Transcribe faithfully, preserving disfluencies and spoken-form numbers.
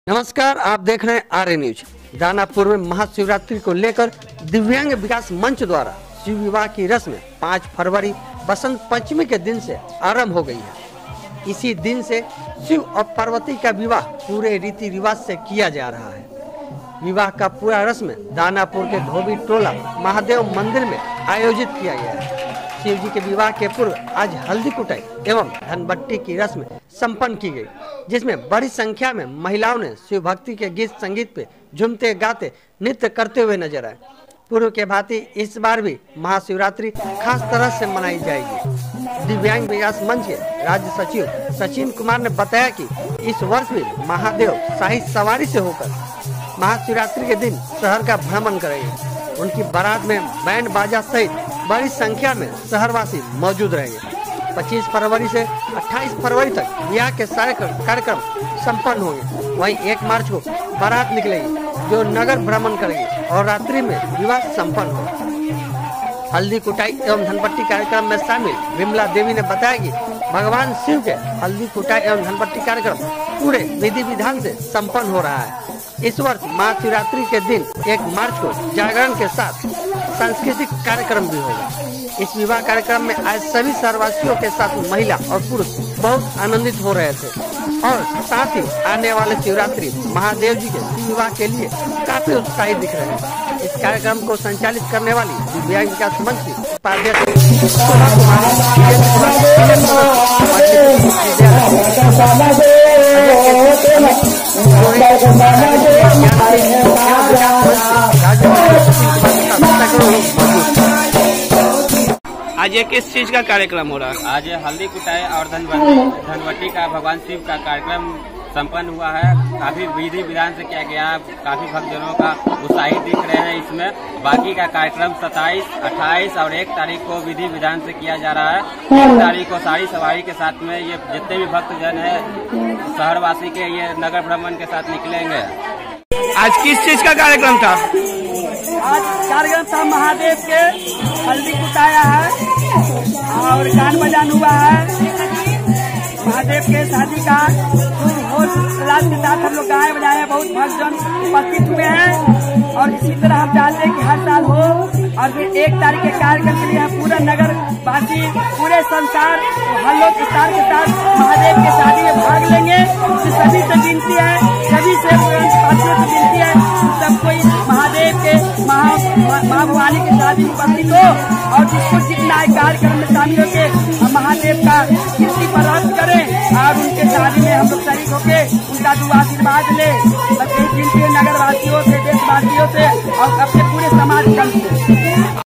नमस्कार, आप देख रहे हैं आर्य न्यूज। दानापुर में महाशिवरात्रि को लेकर दिव्यांग विकास मंच द्वारा शिव विवाह की रस्म पाँच फरवरी बसंत पंचमी के दिन से आरंभ हो गई है। इसी दिन से शिव और पार्वती का विवाह पूरे रीति रिवाज से किया जा रहा है। विवाह का पूरा रस्म दानापुर के धोबी टोला महादेव मंदिर में आयोजित किया गया है। शिव जी के विवाह के पूर्व आज हल्दी कुटाई एवं धनबट्टी की रस्म संपन्न की गई, जिसमें बड़ी संख्या में महिलाओं ने शिव भक्ति के गीत संगीत पे झूमते गाते नृत्य करते हुए नजर आए। पूर्व के भांति इस बार भी महाशिवरात्रि खास तरह से मनाई जाएगी। दिव्यांग विकास मंच के राज्य सचिव सचिन कुमार ने बताया कि इस वर्ष भी महादेव शाही सवारी से होकर महाशिवरात्रि के दिन शहर का भ्रमण करेंगे। उनकी बारात में बैंड बाजा सहित बड़ी संख्या में शहरवासी मौजूद रहेंगे। पच्चीस फरवरी से अट्ठाईस फरवरी तक विवाह के सारे कार्यक्रम संपन्न होंगे। वहीं एक मार्च को बारात निकलेगी जो नगर भ्रमण करेगी और रात्रि में विवाह संपन्न होगा। हल्दी कुटाई एवं धनबट्टी कार्यक्रम में शामिल विमला देवी ने बताया कि भगवान शिव के हल्दी कुटाई एवं धनबट्टी कार्यक्रम पूरे विधि विधान से संपन्न हो रहा है। इस वर्ष महाशिवरात्रि के दिन एक मार्च को जागरण के साथ सांस्कृतिक कार्यक्रम भी होगा। इस विवाह कार्यक्रम में आए सभी शहरवासियों के साथ महिला और पुरुष बहुत आनंदित हो रहे थे और साथ ही आने वाले शिवरात्रि महादेव जी के विवाह के लिए काफी उत्साहित दिख रहे हैं। इस कार्यक्रम को संचालित करने वाली दिव्यांग विकास मंच की उपाध्यक्ष शोभा आज ये किस चीज का कार्यक्रम हो रहा है? आज हल्दी कुटाई और धनबट्टी धनबट्टी का भगवान शिव का कार्यक्रम संपन्न हुआ है। काफी विधि विधान से किया गया। काफी भक्तजनों का उत्साहित दिख रहे हैं इसमें। बाकी का कार्यक्रम सत्ताईस, अट्ठाईस और एक तारीख को विधि विधान से किया जा रहा है। एक तारीख को सारी सवारी के साथ में ये जितने भी भक्तजन है शहरवासी के ये नगर भ्रमण के साथ निकलेंगे। आज किस चीज का कार्यक्रम था? आज कार्यक्रम था महादेव के हल्दी कुटाया है और गान बजान हुआ है। महादेव के शादी का होश के साथ हम लोग गाए बजाए, बहुत भक्तजन उपस्थित हुए हैं और इसी तरह हम चाहते हैं कि हर साल हो। और फिर एक तारीख के कार्यक्रम के लिए हम पूरा नगर वासी पूरे संसार हल्लोक विस्तार के साथ महादेव के शादी में भाग लेंगे। तो सभी से विनती है, सभी से वासियों से विनती है, सब कोई महादेव के महा माँ भवानी की शादी में उपस्थित हो और जिसको जितना कार्यक्रम में शामिल होके हम महादेव का कीर्ति प्राप्त करें और उनके शादी में हम लोग शरीक होके उनका दुआ आशीर्वाद ले। बस यही विनती है नगर वासियों से, देशवासियों से और